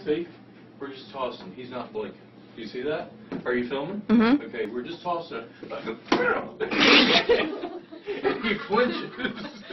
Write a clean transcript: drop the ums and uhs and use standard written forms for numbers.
See? We're just tossing. He's not blinking. Do you see that? Are you filming? Mm-hmm. Okay, we're just tossing. And he flinches.